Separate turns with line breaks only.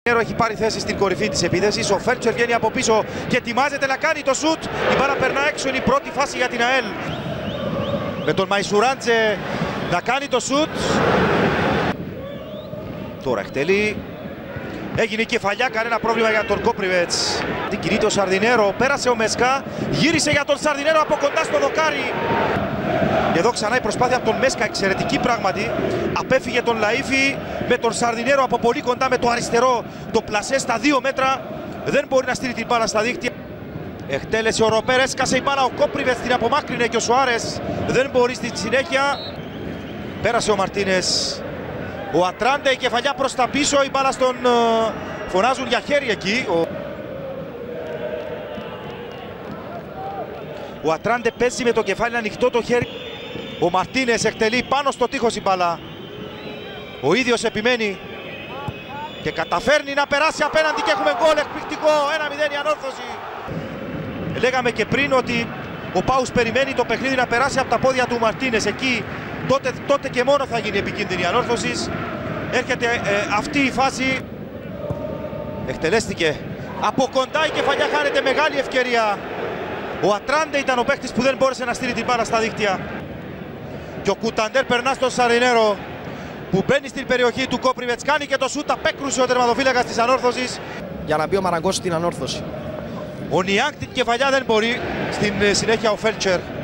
Έχει πάρει θέση στην κορυφή της επίθεσης. Ο Φέλτσερ βγαίνει από πίσω και ετοιμάζεται να κάνει το σουτ. Η μπάλα περνά έξω, είναι η πρώτη φάση για την ΑΕΛ. Με τον Μαϊσουράντζε να κάνει το σουτ. Τώρα εκτελεί. Έγινε η κεφαλιά, κανένα πρόβλημα για τον Κόπριβετς. Την κινείται ο Σαρδινέρο, πέρασε ο Μεσκά, γύρισε για τον Σαρδινέρο από κοντά στο δοκάρι. Και εδώ ξανά η προσπάθεια από τον Μέσκα, εξαιρετική πράγματι. Απέφυγε τον Λαΐφη με τον Σαρδινέρο από πολύ κοντά με το αριστερό. Το πλασέ στα 2 μέτρα, δεν μπορεί να στείλει την μπάλα στα δίχτυα. Εκτέλεσε ο Ροπέρ, έσκασε η μπάλα, ο Κόπριβετς την απομάκρυνε και ο Σουάρες δεν μπορεί στη συνέχεια. Πέρασε ο Μαρτίνες. Ο Ατράντε, η κεφαλιά προς τα πίσω, η μπάλα στον... Φωνάζουν για χέρι εκεί. Ο Ατράντε παίζει με το κεφάλι ανοιχτό το χέρι. Ο Μαρτίνες εκτελεί πάνω στο τείχος η μπάλα. Ο ίδιος επιμένει και καταφέρνει να περάσει απέναντι και έχουμε γκολ εκπληκτικό. 1-0 η ανόρθωση. Λέγαμε και πριν ότι ο Πάους περιμένει το παιχνίδι να περάσει από τα πόδια του Μαρτίνες. Εκεί τότε και μόνο θα γίνει επικίνδυνη η ανόρθωση. Έρχεται αυτή η φάση. Εκτελέστηκε από κοντά, η κεφαλιά, χάνεται μεγάλη ευκαιρία. Ο Ατράντε ήταν ο παίκτης που δεν μπόρεσε να στείλει την μπάλα στα δίχτυα. Και ο Κουταντέρ περνά στον Σαρδινέρο που μπαίνει στην περιοχή του Κόπριβετς, κάνει και το σούτ, απέκρουσε ο τερματοφύλακας της ανόρθωσης.
Για να μπει ο Μαραγκός στην ανόρθωση.
Ο Νιάκ την κεφαλιά δεν μπορεί, στην συνέχεια ο Φέλτσερ.